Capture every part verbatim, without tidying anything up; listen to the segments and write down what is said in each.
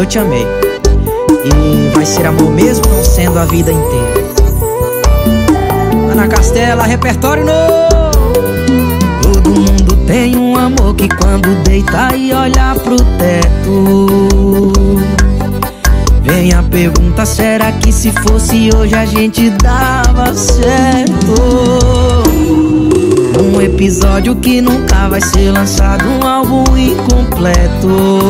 eu te amei. E vai ser amor mesmo não sendo a vida inteira. Ana Castela, repertório novo. Todo mundo tem um amor que quando deita e olha pro teto, vem a pergunta, será que se fosse hoje a gente dava certo? Um episódio que nunca vai ser lançado, um álbum incompleto,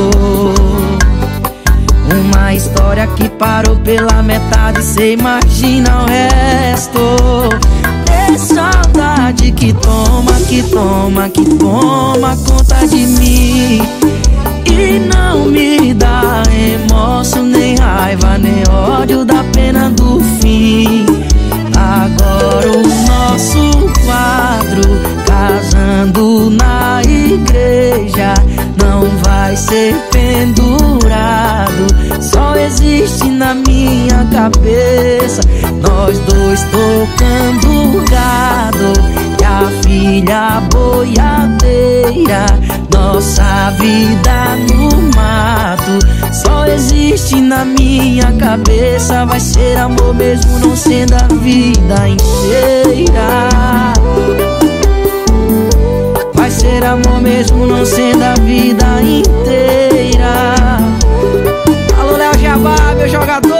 uma história que parou pela metade, cê imagina o resto. É saudade que toma, que toma, que toma conta de mim, e não me dá remorso, nem raiva, nem ódio da pena do fim. Agora o nosso quadro, casando na igreja, não vai ser pendurado, só existe na minha cabeça. Nós dois tocando gado e a filha boiadeira, nossa vida no mato, só existe na minha cabeça. Vai ser amor mesmo não sendo a vida inteira. Vai ser amor mesmo não sendo a vida inteira. Alô, Léo Jabá, meu jogador.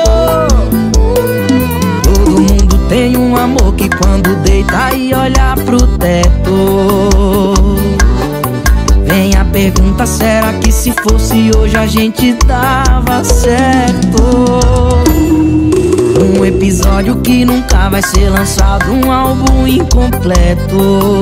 Todo mundo tem um amor que quando deita e olha pro teto, vem a pergunta, será que se fosse hoje a gente dava certo? Um episódio que nunca vai ser lançado, um álbum incompleto,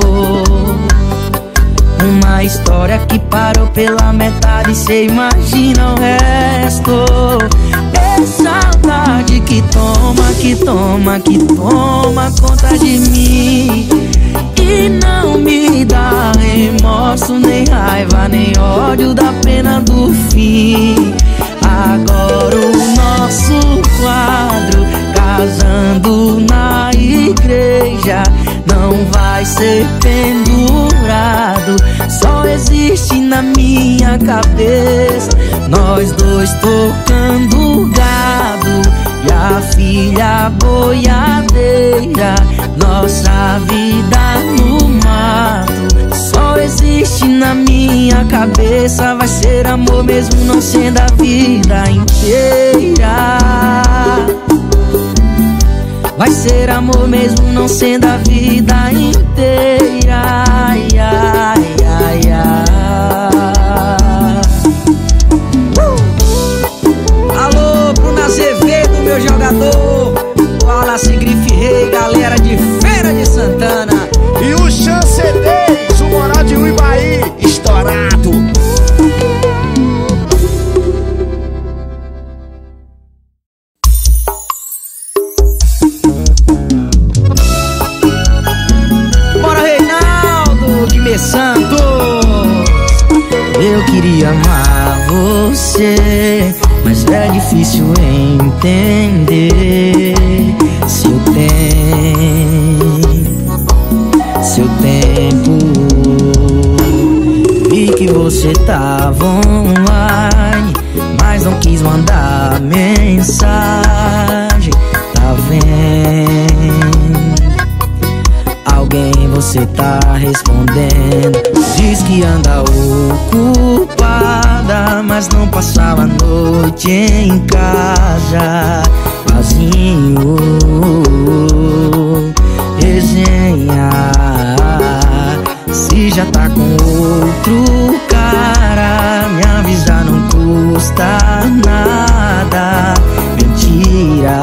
uma história que parou pela metade, cê imagina o resto. É saudade que toma, que toma, que toma conta de mim, e não me dá remorso, nem raiva, nem ódio da pena do fim. Agora o nosso quadro, casando na igreja, não vai ser pendurado, só existe na minha cabeça. Nós dois tocando gado e a filha boiadeira, nossa vida no mato, só existe na minha cabeça. Vai ser amor mesmo não sendo a vida inteira. Vai ser amor mesmo não sendo a vida inteira. Ai, ai, ai, ai. Uh! Alô, Bruno Azevedo, meu jogador. Wallace Grife Rei, galera de Feira de Santana. E o Chancedez, o moral de Uibaí, estourado. Santos, eu queria amar você, mas é difícil entender seu tempo, seu tempo. Vi que você tava online, mas não quis mandar mensagem. Tá vendo? Alguém você tá respondendo, diz que anda ocupada, mas não passava a noite em casa, vazio. Resenha, se já tá com outro cara, me avisar não custa nada. Mentira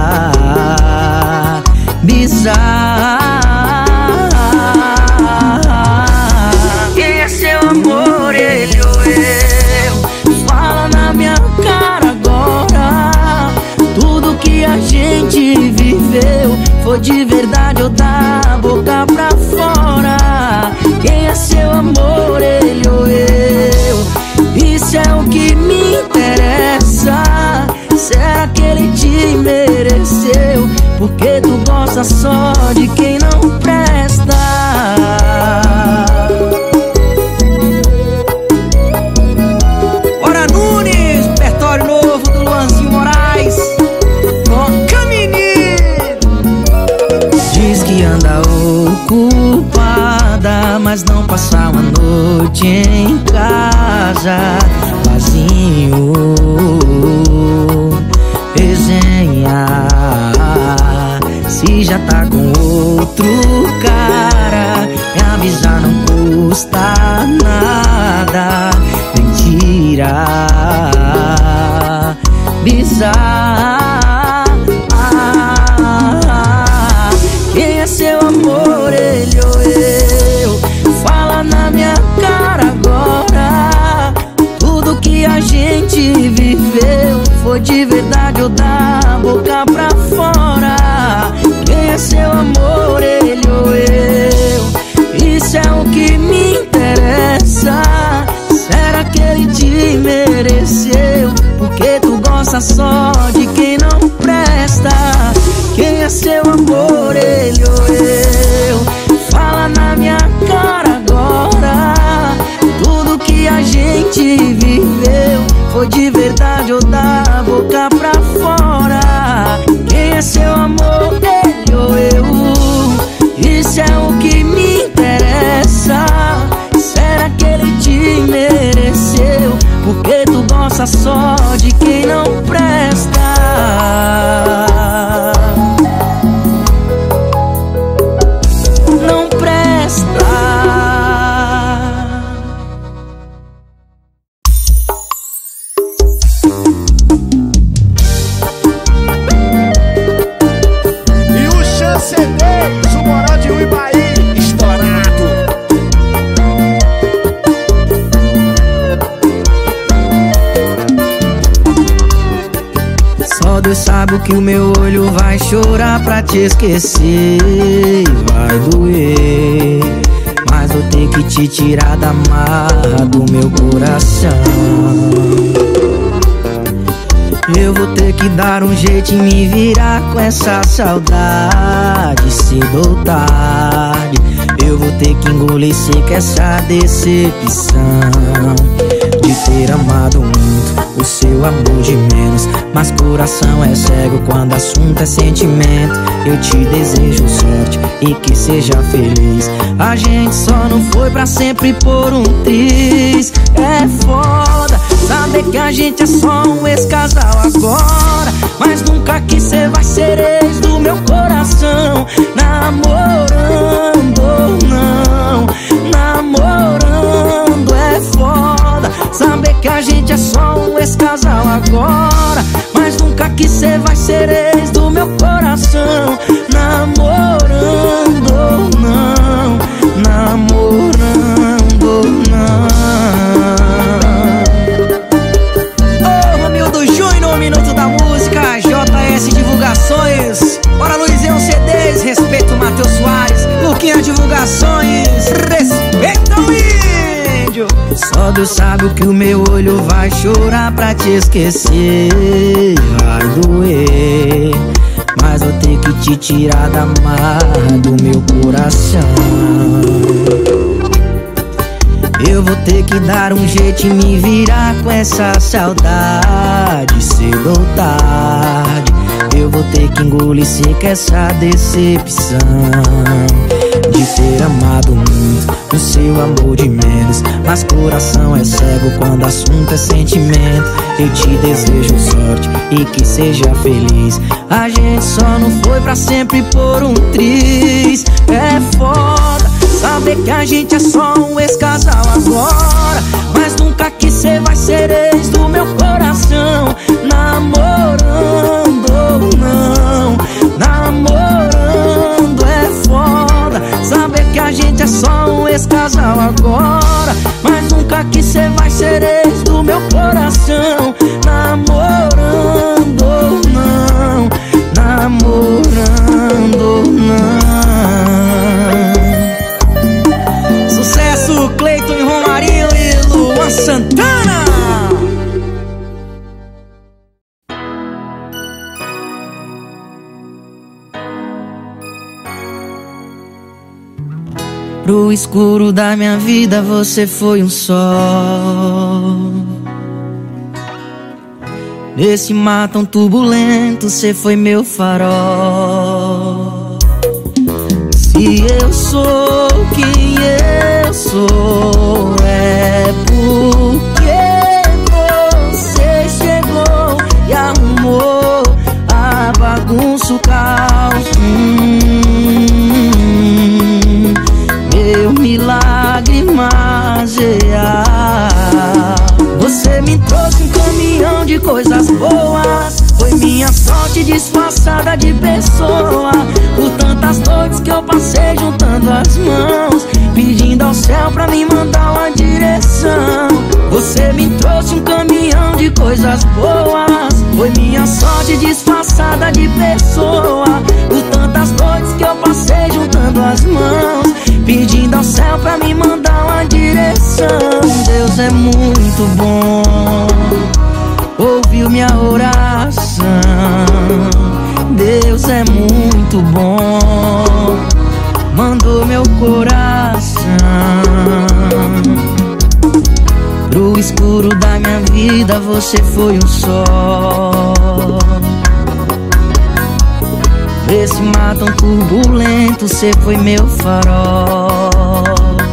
bizarra. Foi de verdade ou da boca pra fora? Quem é seu amor, ele ou eu? Isso é o que me interessa. Será que ele te mereceu? Porque tu gosta só de quem não presta. Ora Nunes, repertório novo. vida ocupada, mas não passar uma noite em casa vazio. Resenha, se já tá com outro cara, me avisar não custa nada. Mentira bizarra. Quem é seu amor, ele ou eu? Fala na minha cara agora. Tudo que a gente viveu foi de verdade ou da boca pra fora? Quem é seu amor, ele ou eu? Isso é o que me interessa. Será que ele te mereceu? Porque tu gosta só de quem não presta. Quem é seu amor, ele ou eu? Fala na minha cara agora. Tudo que a gente viveu foi de verdade ou da boca pra fora? Quem é seu amor, ele ou eu? Isso é o que me interessa. Será que ele te mereceu? Porque tu gosta só de quem não presta. Não presta. E o Chance dez, o Moral de Uibaí, estourado. Só Deus sabe o que o meu olho vai chorar pra te esquecer. Vai doer, mas vou ter que te tirar da marra do meu coração. Eu vou ter que dar um jeito em me virar com essa saudade, cedo ou tarde. Eu vou ter que engolir seco essa decepção de ter amado muito, o seu amor de menos. Mas coração é cego quando assunto é sentimento. Eu te desejo sorte e que seja feliz. A gente só não foi pra sempre por um triz. É foda saber que a gente é só um ex-casal agora, mas nunca que cê vai ser ex do meu coração. Namorando ou não, namorando é foda saber que a gente é só um ex-casal agora, mas nunca que cê vai ser ex do meu coração. Namorando ou não, namorando ou não. Minuto da música, J S Divulgações. Bora Luizinho C Ds, respeito Matheus Soares. Luquinha Divulgações, respeita o índio. Só Deus sabe o que o meu olho vai chorar pra te esquecer. Vai doer, mas vou ter que te tirar da marra do meu coração. Eu vou ter que dar um jeito em me virar com essa saudade, cedo ou tarde. Eu vou ter que engolir seco essa decepção de ter amado muito, o seu amor de menos. Mas coração é cego quando assunto é sentimento. Eu te desejo sorte e que seja feliz. A gente só não foi pra sempre por um triz. É foda saber que a gente é só um ex-casal agora, mas nunca que cê vai ser ex do meu coração. Namorando ou não, namorando é foda saber que a gente é só um ex-casal agora, mas nunca que cê vai ser ex do meu coração. Namorando ou não, namorando ou não. Sucesso, Cleiton e Romarinho e Luan Santana. Pro escuro da minha vida você foi um sol. Nesse mar tão turbulento você foi meu farol. Se Se eu sou quem eu sou, é porque você chegou e arrumou a bagunça, o caos. hum, Meu milagre magiar. Você me trouxe um caminhão de coisas boas. Foi minha sorte disfarçada de pessoa. Por tantas noites que eu passei juntando as mãos, pedindo ao céu pra me mandar uma direção. Você me trouxe um caminhão de coisas boas. Foi minha sorte disfarçada de pessoa. Por tantas noites que eu passei juntando as mãos, pedindo ao céu pra me mandar uma direção. Deus é muito bom, ouviu minha oração. Deus é muito bom, mandou meu coração pro escuro da minha vida. Você foi o sol. Esse mar tão turbulento, você foi meu farol.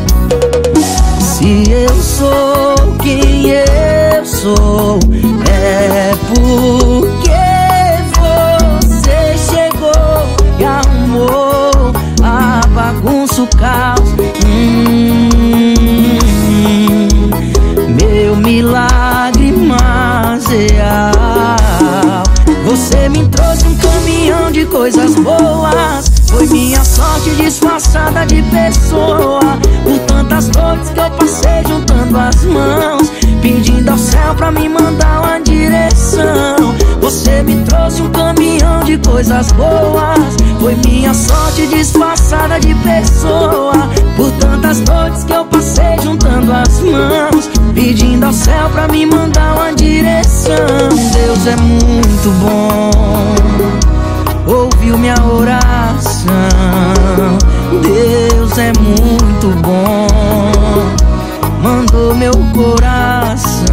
Se eu sou quem eu sou, é porque você chegou e arrumou a bagunça, o caos. hum, Meu milagre magiar. Você me trouxe um caminhão de coisas boas. Foi minha sorte disfarçada de pessoa. Por tantas noites que eu passei juntando as mãos, pedindo ao céu pra me mandar uma direção. Você me trouxe um caminhão de coisas boas. Foi minha sorte disfarçada de pessoa. Por tantas noites que eu passei juntando as mãos, pedindo ao céu pra me mandar uma direção. Deus é muito bom, ouviu minha oração. Deus é muito bom, mandou meu coração.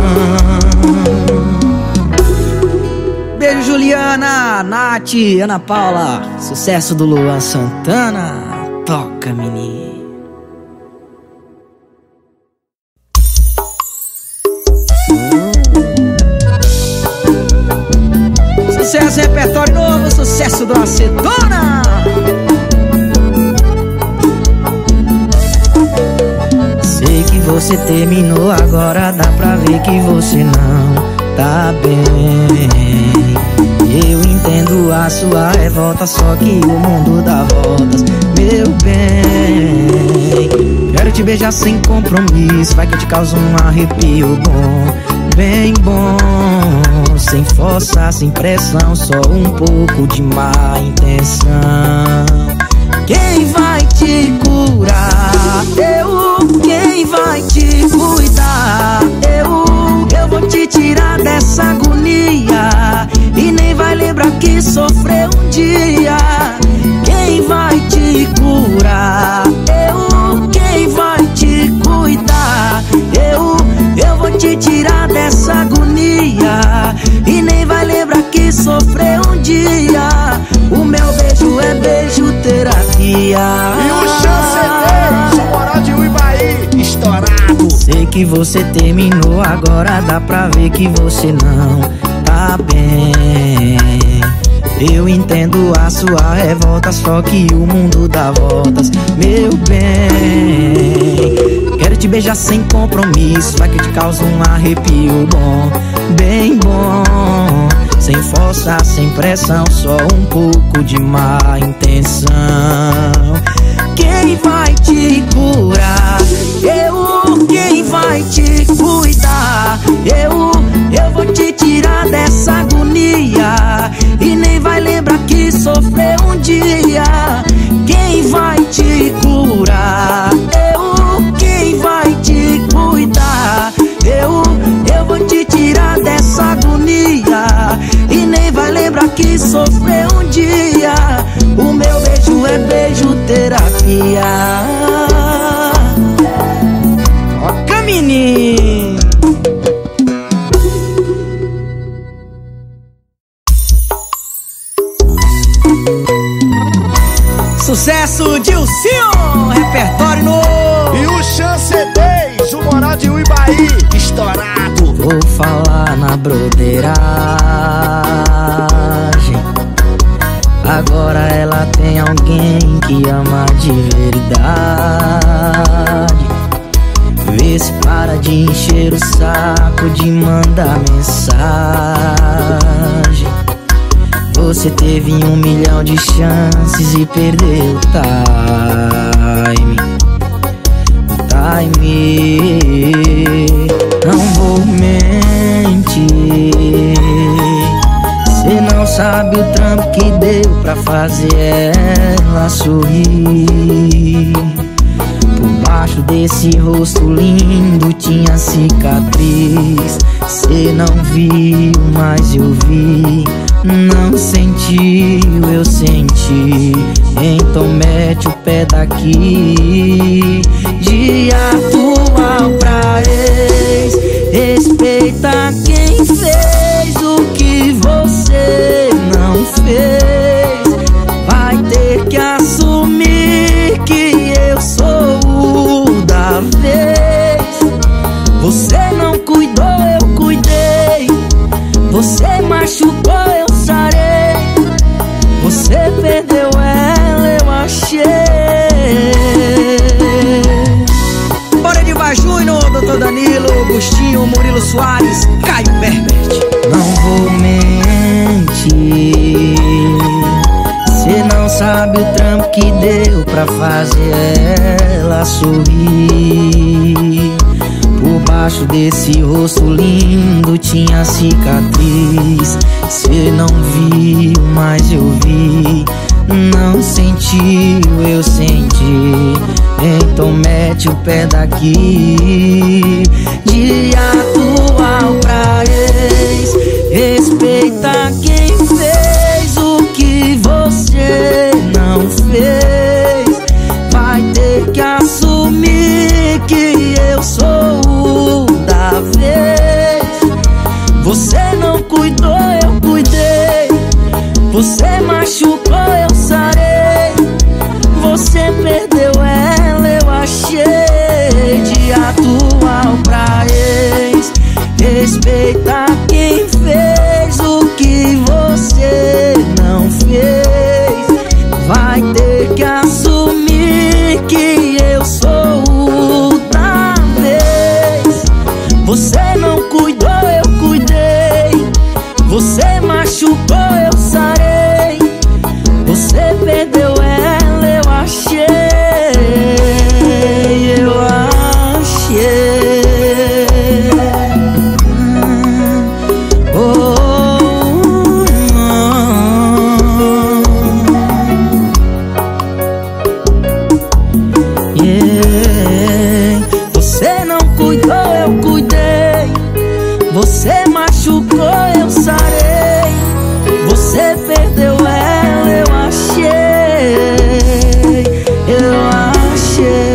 Beijo, Juliana, Nath, Ana Paula. Sucesso do Luan Santana. Toca, menino. Sucesso, repertório novo, sucesso do Acetona. Sei que você terminou, agora dá pra ver que você não tá bem. Eu entendo a sua revolta, só que o mundo dá voltas, meu bem. Quero te beijar sem compromisso, vai que eu te causo um arrepio bom, bem bom. Sem força, sem pressão, só um pouco de má intenção. Quem vai te curar? Eu. Quem vai te cuidar? Eu. Eu vou te tirar dessa agonia e nem vai lembrar que sofreu um dia. Quem vai te curar? Eu. Quem vai te cuidar? Eu. Eu vou te tirar dessa agonia e nem vai lembrar que sofreu um dia. O meu beijo é beijo terapia. E o chanceler, Sumará de Uibaí, estourado. Sei que você terminou, agora dá pra ver que você não tá bem. Eu entendo a sua revolta, só que o mundo dá voltas, meu bem. Quero te beijar sem compromisso, vai que eu te causo um arrepio bom, bem bom. Sem força, sem pressão, só um pouco de má intenção. Quem vai te curar? Eu. Quem vai te cuidar? Eu. Eu vou te tirar dessa agonia e nem vai lembrar que sofreu um dia. Quem vai te curar? Eu. Quem vai te cuidar? Eu. Eu vou te tirar dessa agonia e nem vai lembrar que sofreu um dia. O meu beijo é beijo terapia. Toca, menino. Sucesso Nilcinho, repertório novo. E o Chancedez, o Moral de Uibaí, estourado. Vou falar na broderagem, agora ela tem alguém que ama de verdade. Vê se para de encher o saco, de mandar mensagem. Você teve um milhão de chances e perdeu o time. O time. Não vou mentir, cê não sabe o trampo que deu pra fazer ela sorrir. Por baixo desse rosto lindo tinha cicatriz. Cê não viu, mas eu vi. Não sentiu, eu senti. Então mete o pé daqui. De atual pra ex, respeita quem fez o que você não fez. Vai ter que assumir que eu sou o da vez. Você não cuidou, eu cuidei. Você machucou, eu sarei. Você perdeu ela, eu achei. Bora de Baju no doutor Danilo, Agostinho, Murilo Soares, Caio Berbert. Não vou mentir, cê não sabe o trampo que deu pra fazer ela sorrir. Por baixo desse rosto lindo tinha cicatriz. Cê não viu, mas eu vi. Não sentiu, eu senti. Então mete o pé daqui. De atual pra ex, respeita quem fez o que você não fez. Vai ter que assumir que eu sou o da vez. Você não cuidou, eu cuidei. Você machucou, eu sarei. Você perdeu ela, eu achei. De atual pra ex, respeita quem fez o que você não fez. Vai ter que assumir que eu sou o da vez. Você não cuidou, eu cuidei. Você machucou, eu sarei. Você perdeu ela, eu achei. Eu achei. Oh, oh, oh. Yeah. Você não cuidou, eu cuidei. Você machucou, eu sarei. Você perdeu ela, eu achei. Eu achei.